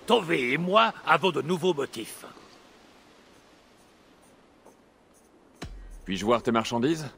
Tove et moi avons de nouveaux motifs. Puis-je voir tes marchandises?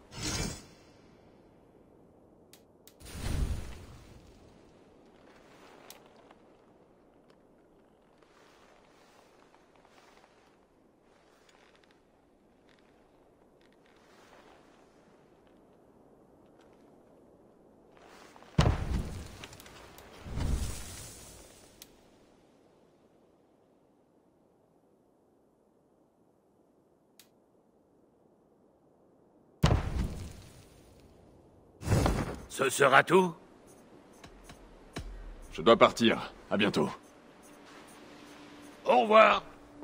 Ce sera tout? Je dois partir. À bientôt. Au revoir.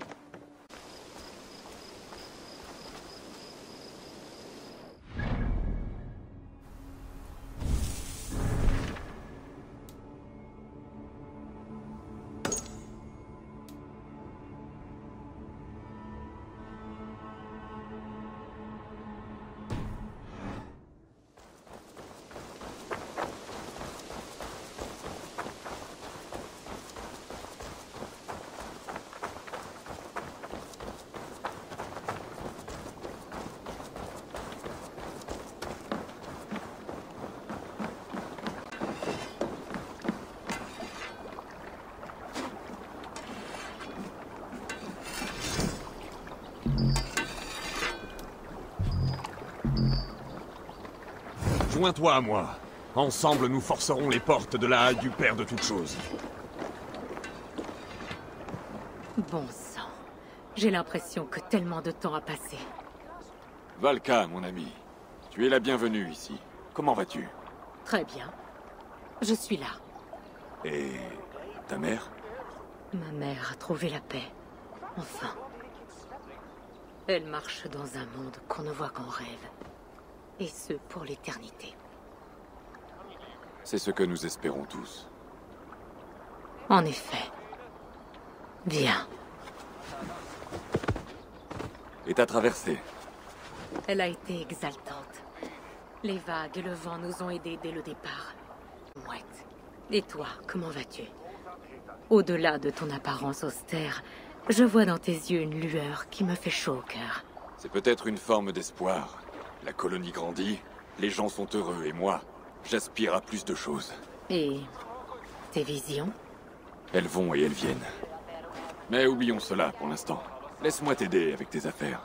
Joins-toi à moi. Ensemble, nous forcerons les portes de la halle du Père de toutes choses. Bon sang. J'ai l'impression que tellement de temps a passé. Valka, mon ami. Tu es la bienvenue ici. Comment vas-tu? Très bien. Je suis là. Et... ta mère? Ma mère a trouvé la paix. Enfin. Elle marche dans un monde qu'on ne voit qu'en rêve. Et ce, pour l'éternité. C'est ce que nous espérons tous. En effet. Viens. Et ta traversée? Elle a été exaltante. Les vagues et le vent nous ont aidés dès le départ. Mouette. Et toi, comment vas-tu? Au-delà de ton apparence austère, je vois dans tes yeux une lueur qui me fait chaud au cœur. C'est peut-être une forme d'espoir. La colonie grandit, les gens sont heureux, et moi, j'aspire à plus de choses. Et tes visions? Elles vont et elles viennent. Mais oublions cela pour l'instant. Laisse-moi t'aider avec tes affaires.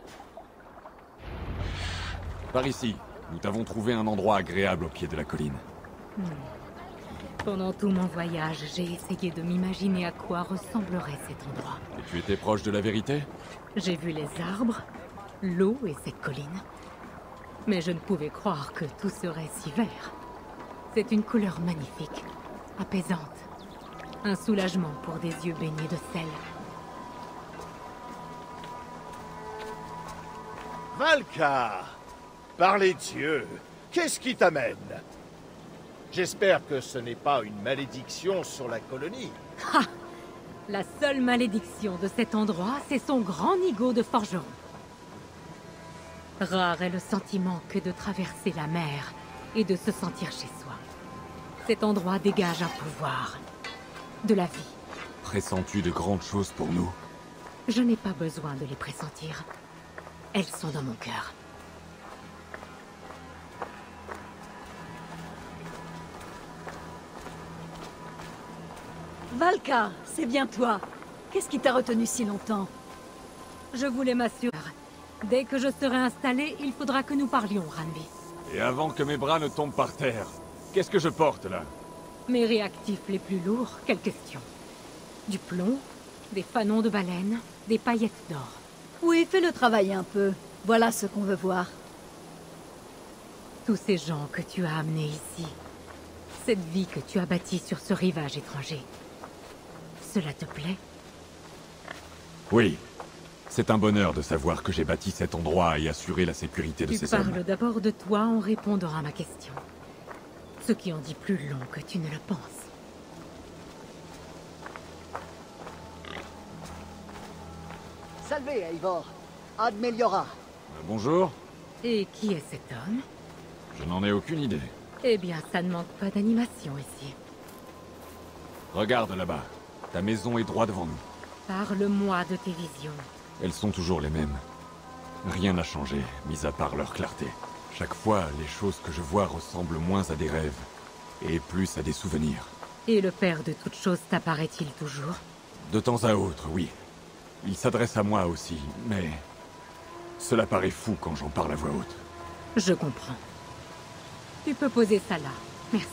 Par ici, nous t'avons trouvé un endroit agréable au pied de la colline. Pendant tout mon voyage, j'ai essayé de m'imaginer à quoi ressemblerait cet endroit. Et tu étais proche de la vérité? J'ai vu les arbres, l'eau et cette colline. Mais je ne pouvais croire que tout serait si vert. C'est une couleur magnifique, apaisante. Un soulagement pour des yeux baignés de sel. Valka! Par les dieux, qu'est-ce qui t'amène? J'espère que ce n'est pas une malédiction sur la colonie. Ha! La seule malédiction de cet endroit, c'est son grand nigo de forgeron. Rare est le sentiment que de traverser la mer et de se sentir chez soi. Cet endroit dégage un pouvoir, de la vie. Pressens-tu de grandes choses pour nous? Je n'ai pas besoin de les pressentir. Elles sont dans mon cœur. Valka, c'est bien toi. Qu'est-ce qui t'a retenu si longtemps? Je voulais m'assurer. Dès que je serai installé, il faudra que nous parlions, Ranvi. Et avant que mes bras ne tombent par terre, qu'est-ce que je porte là? Mes réactifs les plus lourds, quelle question? Du plomb, des fanons de baleine, des paillettes d'or. Oui, fais-le travailler un peu. Voilà ce qu'on veut voir. Tous ces gens que tu as amenés ici. Cette vie que tu as bâtie sur ce rivage étranger. Cela te plaît? Oui. C'est un bonheur de savoir que j'ai bâti cet endroit et assuré la sécurité de ces Tu hommes. parles d'abord de toi en répondant à ma question. Ce qui en dit plus long que tu ne le penses. Salve, Eivor. Ad Meliora. Bonjour. Et qui est cet homme? Je n'en ai aucune idée. Eh bien, ça ne manque pas d'animation ici. Regarde là-bas. Ta maison est droit devant nous. Parle-moi de tes visions. Elles sont toujours les mêmes. Rien n'a changé, mis à part leur clarté. Chaque fois, les choses que je vois ressemblent moins à des rêves, et plus à des souvenirs. Et le Père de toutes choses t'apparaît-il toujours? De temps à autre, oui. Il s'adresse à moi aussi, mais... cela paraît fou quand j'en parle à voix haute. Je comprends. Tu peux poser ça là. Merci.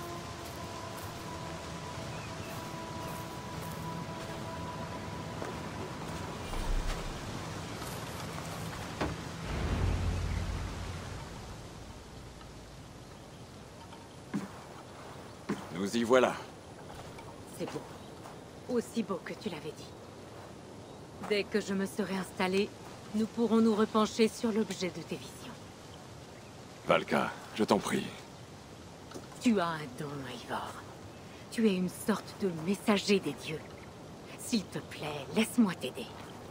Nous y voilà. C'est beau. Aussi beau que tu l'avais dit. Dès que je me serai installé, nous pourrons nous repencher sur l'objet de tes visions. Valka, je t'en prie. Tu as un don, Eivor. Tu es une sorte de messager des dieux. S'il te plaît, laisse-moi t'aider.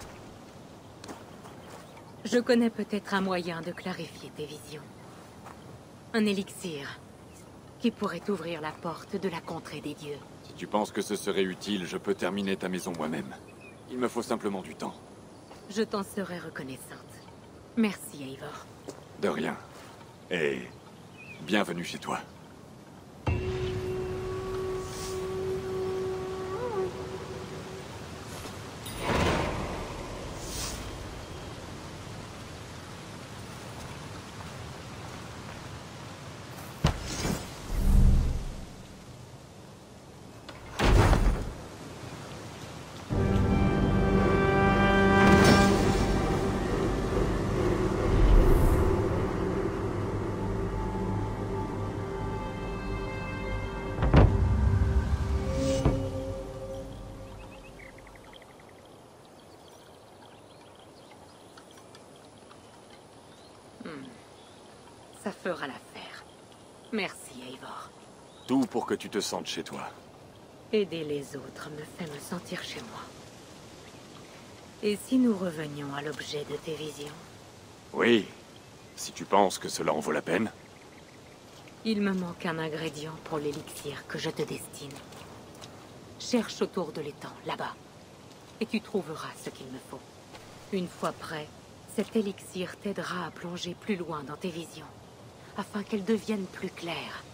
Je connais peut-être un moyen de clarifier tes visions. Un élixir qui pourrait ouvrir la porte de la contrée des dieux. Si tu penses que ce serait utile, je peux terminer ta maison moi-même. Il me faut simplement du temps. Je t'en serai reconnaissante. Merci, Eivor. De rien. Et... bienvenue chez toi. Ça fera l'affaire. Merci, Eivor. Tout pour que tu te sentes chez toi. Aider les autres me fait me sentir chez moi. Et si nous revenions à l'objet de tes visions? Oui, si tu penses que cela en vaut la peine. Il me manque un ingrédient pour l'élixir que je te destine. Cherche autour de l'étang, là-bas. Et tu trouveras ce qu'il me faut. Une fois prêt, cet élixir t'aidera à plonger plus loin dans tes visions, afin qu'elles deviennent plus claires.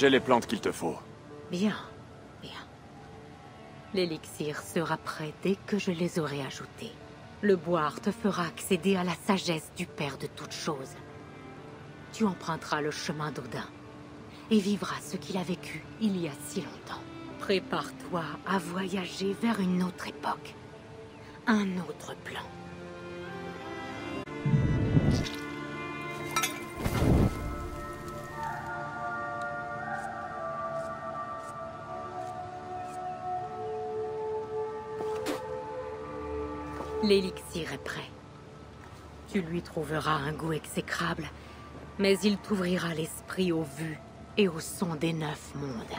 J'ai les plantes qu'il te faut. Bien, bien. L'élixir sera prêt dès que je les aurai ajoutés. Le boire te fera accéder à la sagesse du Père de toutes choses. Tu emprunteras le chemin d'Odin et vivras ce qu'il a vécu il y a si longtemps. Prépare-toi à voyager vers une autre époque. Un autre plan. L'élixir est prêt. Tu lui trouveras un goût exécrable, mais il t'ouvrira l'esprit aux vues et au son des 9 mondes.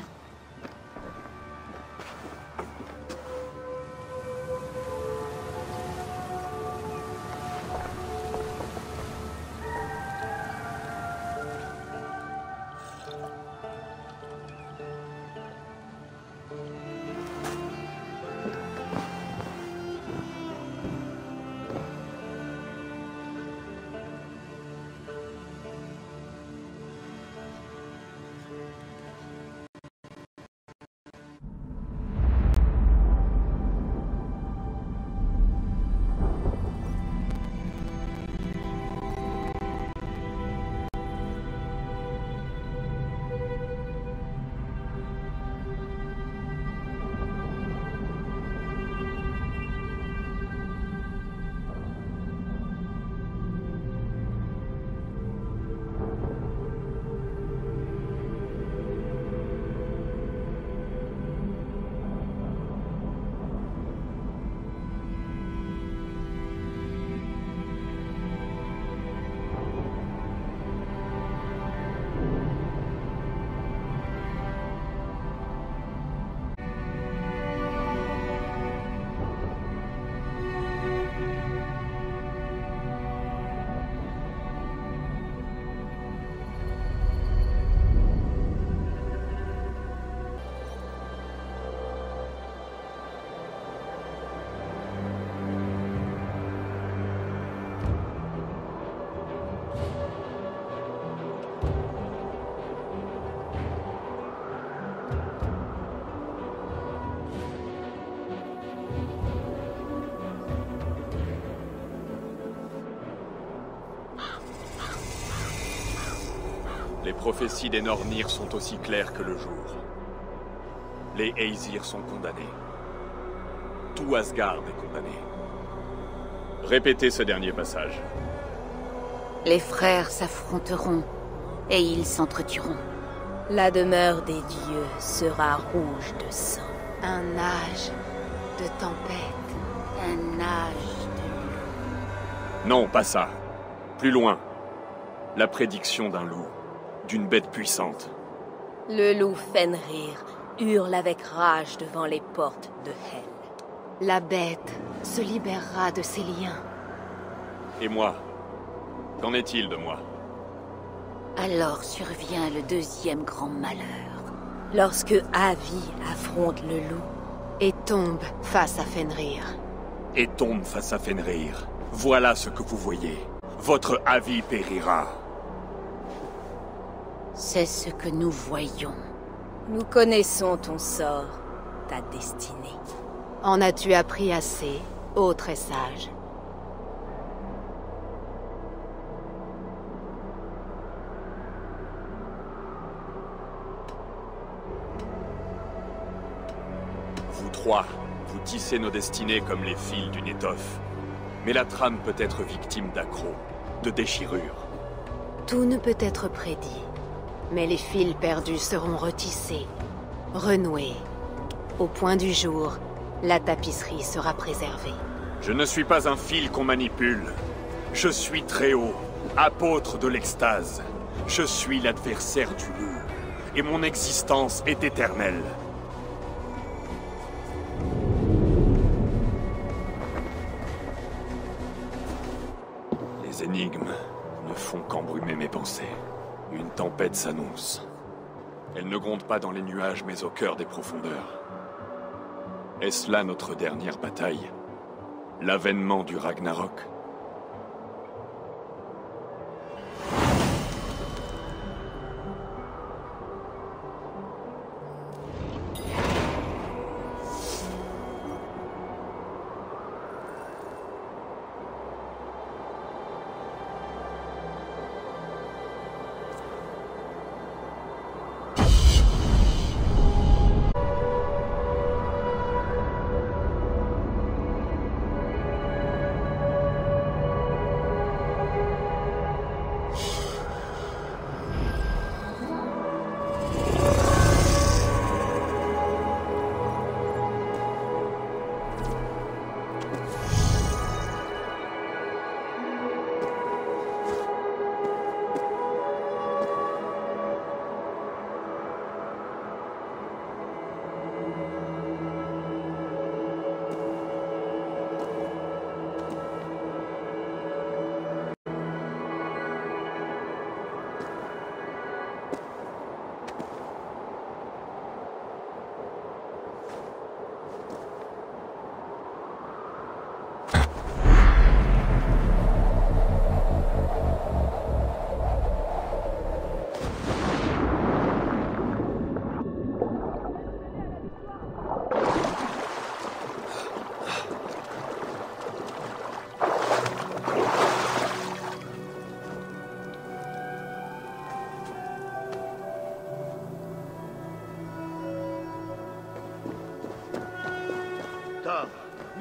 Les prophéties des Nornir sont aussi claires que le jour. Les Aesir sont condamnés. Tout Asgard est condamné. Répétez ce dernier passage. Les frères s'affronteront et ils s'entretueront. La demeure des dieux sera rouge de sang. Un âge de tempête. Un âge de... Non, pas ça. Plus loin. La prédiction d'un loup. D'une bête puissante. Le loup Fenrir hurle avec rage devant les portes de Hel. La bête se libérera de ses liens. Et moi? Qu'en est-il de moi? Alors survient le deuxième grand malheur. Lorsque Avi affronte le loup Et tombe face à Fenrir. Et tombe face à Fenrir. Voilà ce que vous voyez. Votre Avi périra. C'est ce que nous voyons. Nous connaissons ton sort, ta destinée. En as-tu appris assez, ô très sage? Vous trois, vous tissez nos destinées comme les fils d'une étoffe. Mais la trame peut être victime d'accros, de déchirures. Tout ne peut être prédit. Mais les fils perdus seront retissés, renoués. Au point du jour, la tapisserie sera préservée. Je ne suis pas un fil qu'on manipule. Je suis très haut, apôtre de l'extase. Je suis l'adversaire du loup. Et mon existence est éternelle. Les énigmes ne font qu'embrumer mes pensées. Une tempête s'annonce. Elle ne gronde pas dans les nuages, mais au cœur des profondeurs. Est-ce là notre dernière bataille? L'avènement du Ragnarok?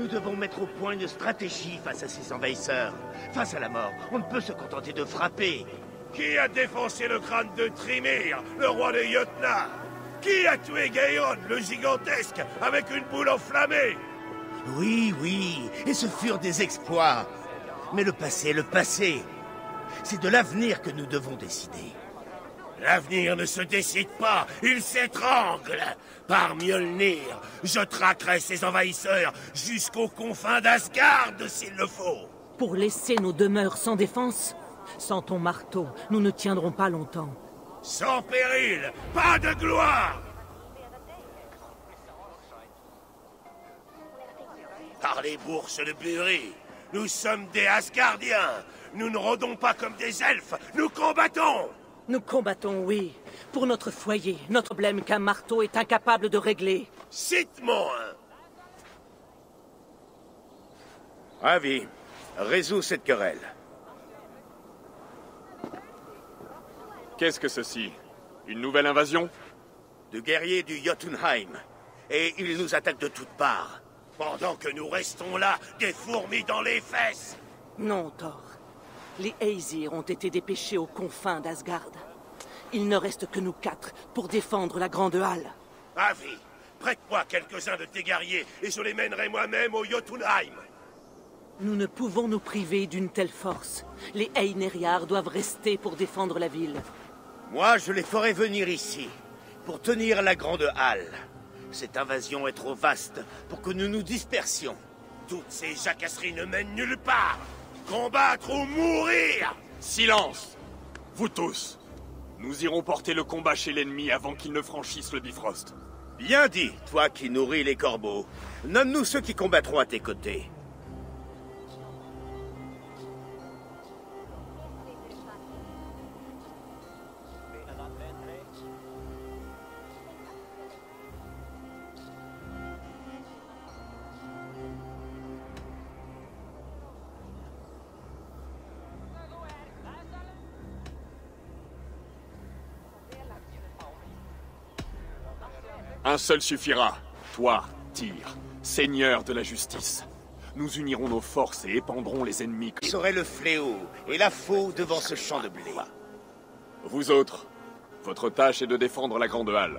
Nous devons mettre au point une stratégie face à ces envahisseurs. Face à la mort, on ne peut se contenter de frapper. Qui a défoncé le crâne de Trimir, le roi des Jotnar? Qui a tué Gaeon, le gigantesque, avec une boule enflammée? Oui, oui, et ce furent des exploits. Mais le passé est le passé. C'est de l'avenir que nous devons décider. L'avenir ne se décide pas, il s'étrangle. Par Mjolnir, je traquerai ces envahisseurs jusqu'aux confins d'Asgard s'il le faut. Pour laisser nos demeures sans défense? Sans ton marteau, nous ne tiendrons pas longtemps. Sans péril, pas de gloire. Par les bourses de Buri, nous sommes des Asgardiens. Nous ne rôdons pas comme des elfes, nous combattons. Nous combattons, oui, pour notre foyer, notre problème qu'un marteau est incapable de régler. Cite-moi. Ravi, résous cette querelle. Qu'est-ce que ceci? Une nouvelle invasion? De guerriers du Jotunheim. Et ils nous attaquent de toutes parts. Pendant que nous restons là, des fourmis dans les fesses. Non, Thor. Les Aesir ont été dépêchés aux confins d'Asgard. Il ne reste que nous 4 pour défendre la Grande Halle. Avi, prête-moi quelques-uns de tes guerriers et je les mènerai moi-même au Jotunheim. Nous ne pouvons nous priver d'une telle force. Les Einherjar doivent rester pour défendre la ville. Moi, je les ferai venir ici, pour tenir la Grande Halle. Cette invasion est trop vaste pour que nous nous dispersions. Toutes ces jacasseries ne mènent nulle part. Combattre ou mourir! Silence! Vous tous! Nous irons porter le combat chez l'ennemi avant qu'il ne franchisse le Bifrost. Bien dit, toi qui nourris les corbeaux. Nomme-nous ceux qui combattront à tes côtés. Un seul suffira. Toi, Tyr, seigneur de la justice. Nous unirons nos forces et épandrons les ennemis. Vous serez le fléau et la faux devant ce champ de blé. Vous autres, votre tâche est de défendre la Grande Halle.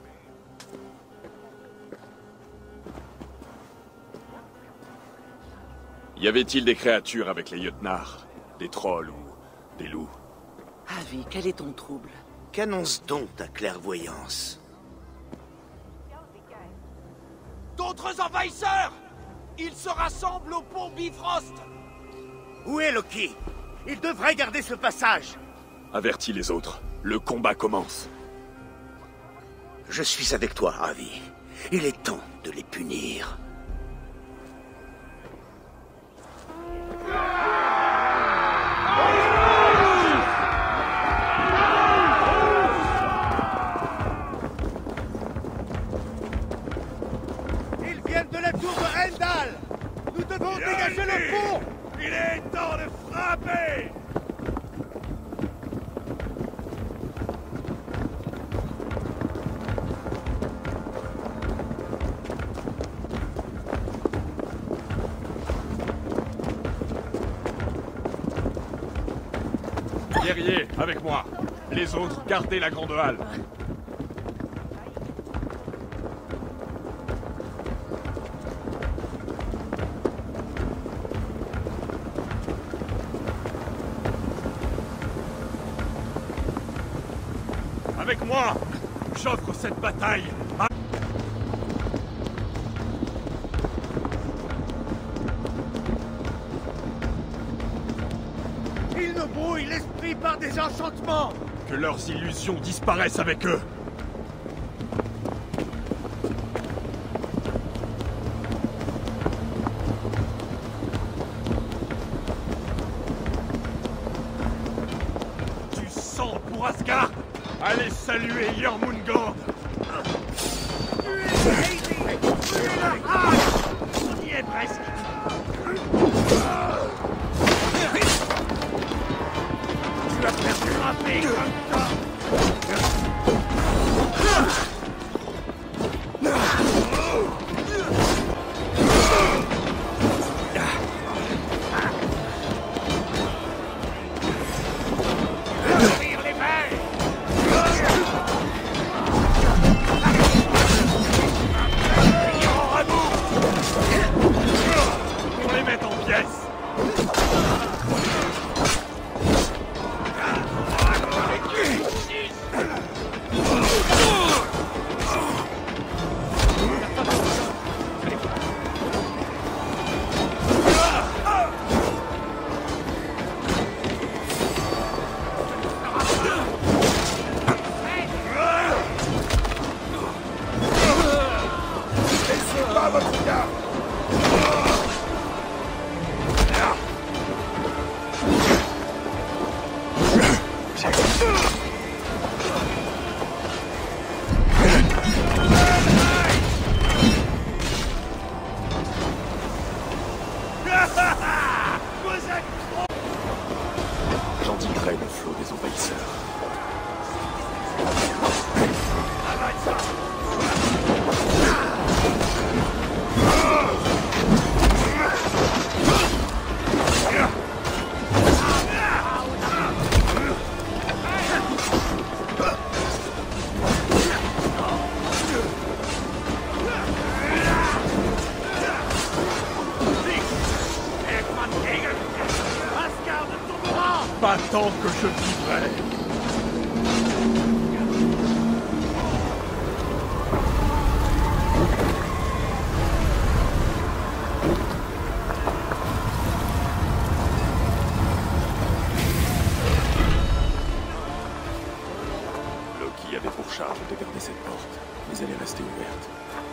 Y avait-il des créatures avec les Jotnar? Des trolls ou des loups? Avi, quel est ton trouble? Qu'annonce donc ta clairvoyance? D'autres envahisseurs! Ils se rassemblent au pont Bifrost! Où est Loki? Il devrait garder ce passage. Avertis les autres. Le combat commence. Je suis avec toi, Ravi. Il est temps de les punir. Ils viennent de la tour de Heimdall! Nous devons dégager le pont! Il est temps de frapper! Guerriers, avec moi. Les autres, gardez la Grande Halle. Avec moi, j'offre cette bataille à... Ils nous brouillent l'esprit par des enchantements! Que leurs illusions disparaissent avec eux. Du sang pour Asgard! Allez saluer Jormungand! On y est presque! Tu vas te faire frapper comme ça! pièce. J'endiguerai le flot des envahisseurs. Pas tant que je vivrai. Loki avait pour charge de garder cette porte, mais elle est restée ouverte.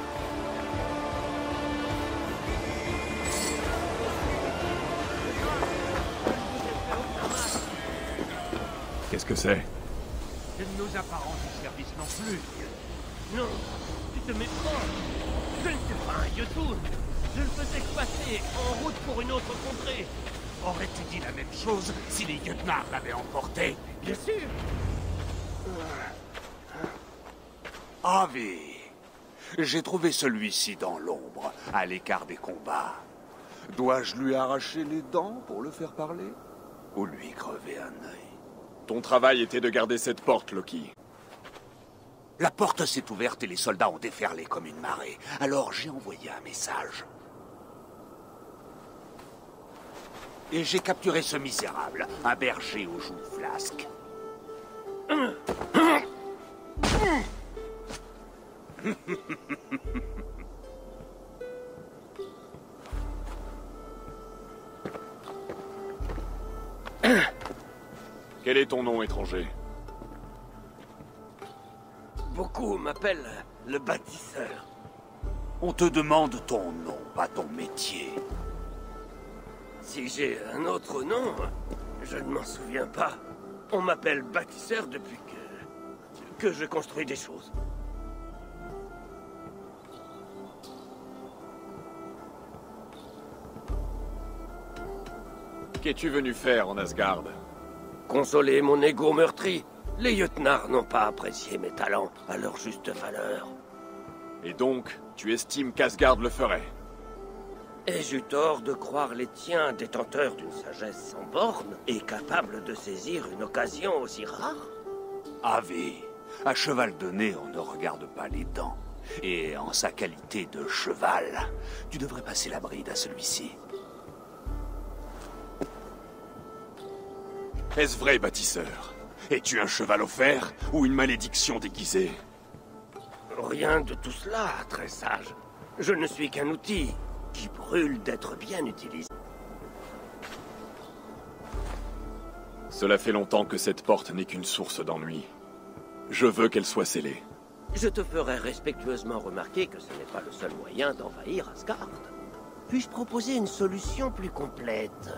Qu'est-ce que c'est? Tu ne nous as pas rendu service non plus. Non, tu te méprends. Je ne suis pas un Yotun. Je le faisais passer en route pour une autre contrée. Aurais-tu dit la même chose si les Jötnar l'avaient emporté? Bien sûr. Avi, j'ai trouvé celui-ci dans l'ombre, à l'écart des combats. Dois-je lui arracher les dents pour le faire parler? Ou lui crever un œil? Ton travail était de garder cette porte, Loki. La porte s'est ouverte et les soldats ont déferlé comme une marée. Alors j'ai envoyé un message. Et j'ai capturé ce misérable, un berger aux joues flasques. Quel est ton nom, étranger? Beaucoup m'appellent le bâtisseur. On te demande ton nom, pas ton métier. Si j'ai un autre nom, je ne m'en souviens pas. On m'appelle bâtisseur depuis que je construis des choses. Qu'es-tu venu faire en Asgard? Consoler mon ego meurtri. Les Jötnar n'ont pas apprécié mes talents à leur juste valeur. Et donc, tu estimes qu'Asgard le ferait? Ai-je eu tort de croire les tiens détenteurs d'une sagesse sans borne et capables de saisir une occasion aussi rare? Avi, à cheval de nez, on ne regarde pas les dents. Et en sa qualité de cheval, tu devrais passer la bride à celui-ci. Est-ce vrai, bâtisseur? Es-tu un cheval offert ou une malédiction déguisée? Rien de tout cela, très sage. Je ne suis qu'un outil qui brûle d'être bien utilisé. Cela fait longtemps que cette porte n'est qu'une source d'ennui. Je veux qu'elle soit scellée. Je te ferai respectueusement remarquer que ce n'est pas le seul moyen d'envahir Asgard. Puis-je proposer une solution plus complète?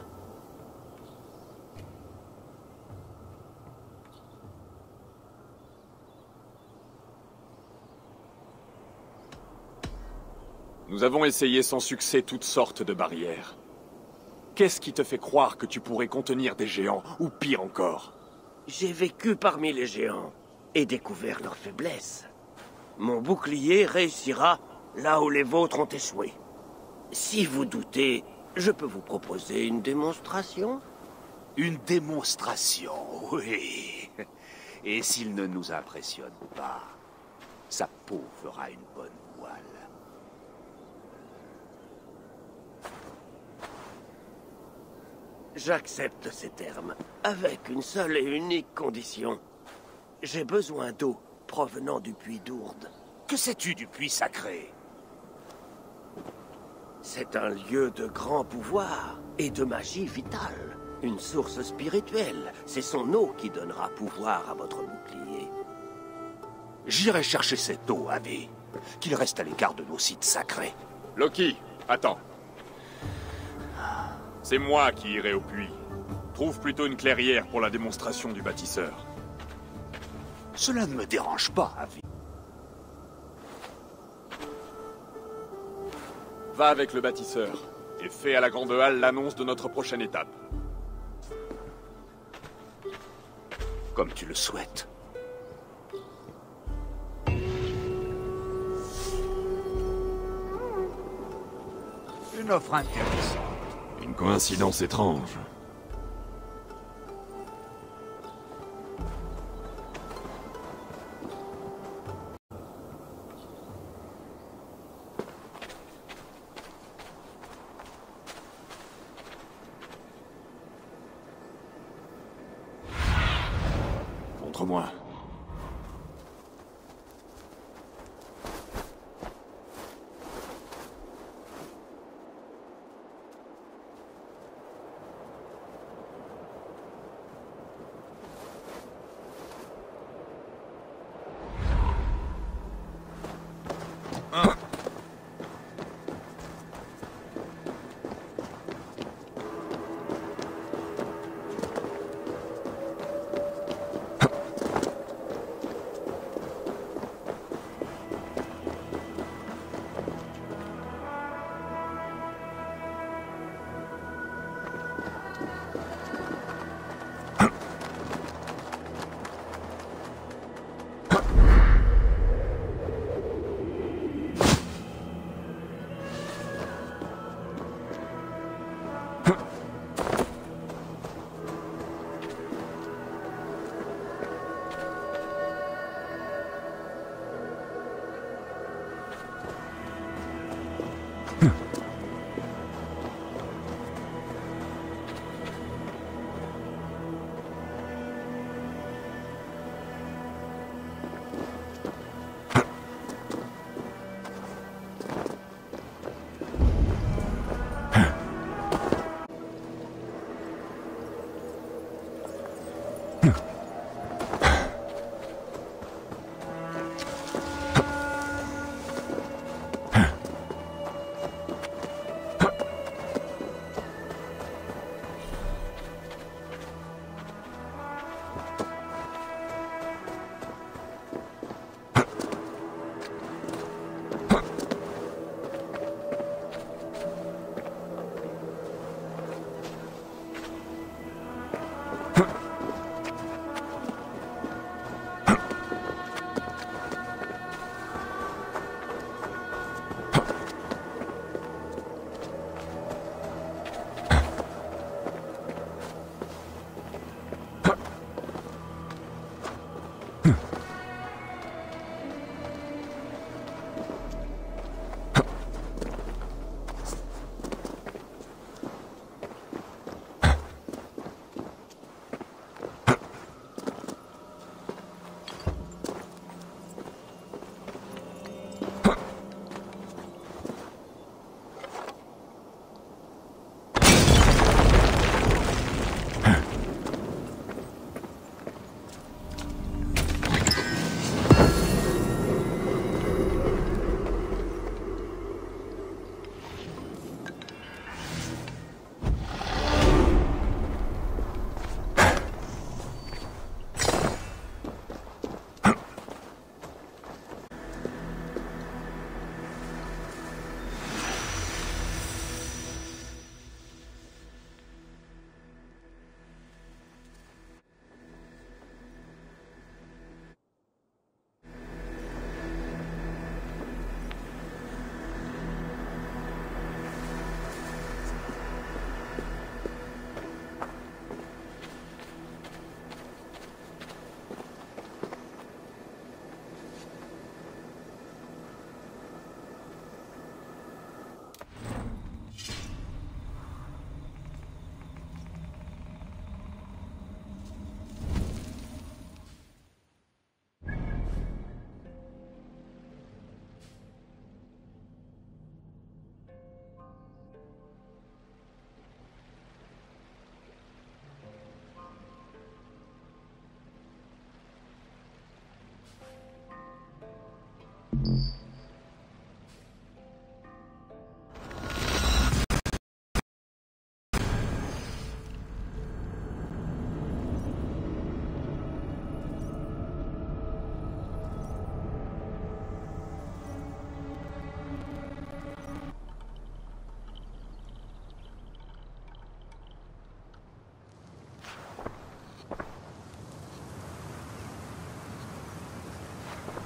Nous avons essayé sans succès toutes sortes de barrières. Qu'est-ce qui te fait croire que tu pourrais contenir des géants, ou pire encore? J'ai vécu parmi les géants et découvert leurs faiblesses. Mon bouclier réussira là où les vôtres ont échoué. Si vous doutez, je peux vous proposer une démonstration? Une démonstration, oui. Et s'il ne nous impressionne pas, sa peau fera une bonne voile. J'accepte ces termes, avec une seule et unique condition. J'ai besoin d'eau provenant du puits d'Ourde. Que sais-tu du puits sacré? C'est un lieu de grand pouvoir et de magie vitale. Une source spirituelle. C'est son eau qui donnera pouvoir à votre bouclier. J'irai chercher cette eau, Abby. Qu'il reste à l'écart de nos sites sacrés. Loki, attends. C'est moi qui irai au puits. Trouve plutôt une clairière pour la démonstration du bâtisseur. Cela ne me dérange pas, Abby. Va avec le bâtisseur et fais à la Grande Halle l'annonce de notre prochaine étape. Comme tu le souhaites. Une offre intéressante. Une coïncidence étrange. Montre-moi.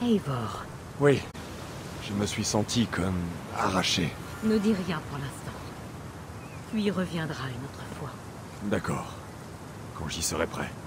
Eivor, Oui. Je me suis senti comme arraché. ne dis rien pour l'instant. Tu y reviendras une autre fois. D'accord. Quand j'y serai prêt.